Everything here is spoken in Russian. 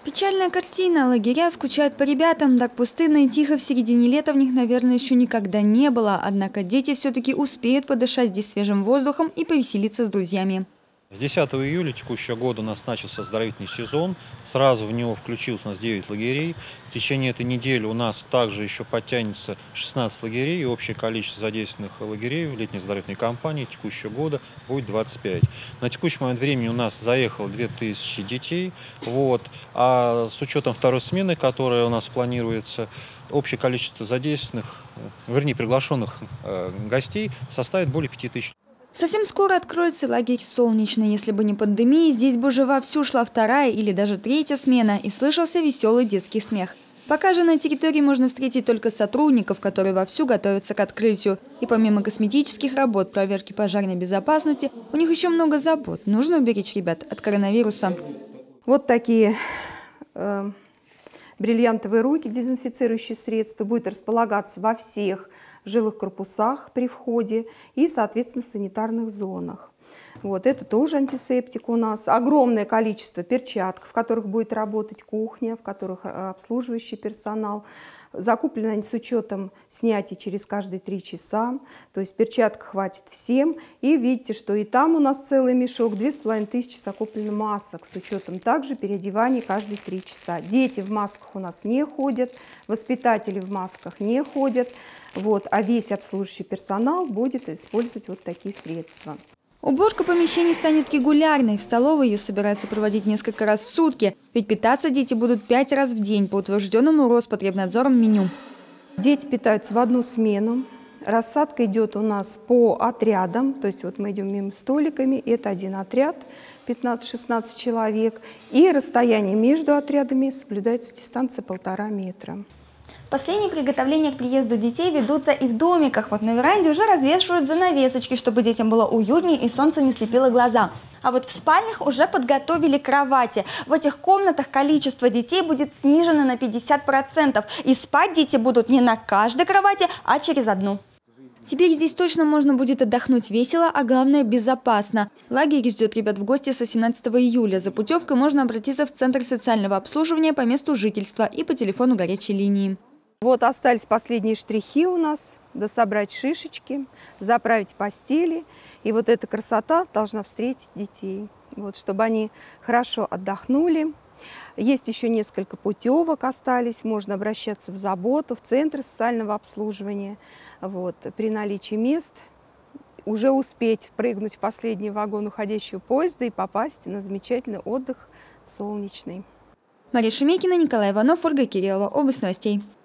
Печальная картина. Лагеря скучают по ребятам. Так пустынно и тихо в середине лета в них, наверное, еще никогда не было. Однако дети все-таки успеют подышать здесь свежим воздухом и повеселиться с друзьями. С 10 июля текущего года у нас начался оздоровительный сезон. Сразу в него включилось у нас 9 лагерей. В течение этой недели у нас также еще подтянется 16 лагерей. И общее количество задействованных лагерей в летней оздоровительной кампании текущего года будет 25. На текущий момент времени у нас заехало 2000 детей. А с учетом второй смены, которая у нас планируется, общее количество задействованных, приглашенных гостей составит более 5000. Совсем скоро откроется лагерь «Солнечный». Если бы не пандемия, здесь бы уже вовсю шла вторая или даже третья смена и слышался веселый детский смех. Пока же на территории можно встретить только сотрудников, которые вовсю готовятся к открытию. И помимо косметических работ, проверки пожарной безопасности, у них еще много забот. Нужно уберечь ребят от коронавируса. Вот такие бриллиантовые руки, дезинфицирующие средства, будет располагаться во всех жилых корпусах при входе и, соответственно, в санитарных зонах. Это тоже антисептик у нас. Огромное количество перчаток, в которых будет работать кухня, в которых обслуживающий персонал. Закуплены они с учетом снятия через каждые 3 часа. То есть перчаток хватит всем. И видите, что и там у нас целый мешок, 2500 закуплено масок с учетом также переодеваний каждые 3 часа. Дети в масках у нас не ходят, воспитатели в масках не ходят. А весь обслуживающий персонал будет использовать вот такие средства. Уборка помещений станет регулярной. В столовой ее собираются проводить несколько раз в сутки. Ведь питаться дети будут 5 раз в день по утвержденному Роспотребнадзором меню. Дети питаются в одну смену. Рассадка идет у нас по отрядам. То есть мы идем мимо столиками. Это один отряд, 15-16 человек. И расстояние между отрядами соблюдается дистанция 1,5 метра. Последние приготовления к приезду детей ведутся и в домиках. На веранде уже развешивают занавесочки, чтобы детям было уютнее и солнце не слепило глаза. А в спальнях уже подготовили кровати. В этих комнатах количество детей будет снижено на 50%. И спать дети будут не на каждой кровати, а через одну. Теперь здесь точно можно будет отдохнуть весело, а главное безопасно. Лагерь ждет ребят в гости с 18 июля. За путевкой можно обратиться в Центр социального обслуживания по месту жительства и по телефону горячей линии. Остались последние штрихи у нас. Дособрать шишечки, заправить постели. И эта красота должна встретить детей. Чтобы они хорошо отдохнули. Есть еще несколько путевок остались. Можно обращаться в заботу, в Центр социального обслуживания. При наличии мест уже успеть прыгнуть в последний вагон уходящего поезда и попасть на замечательный отдых в Солнечный. Мария Шумейкина, Николай Иванов, Ольга Кириллова. Область новостей.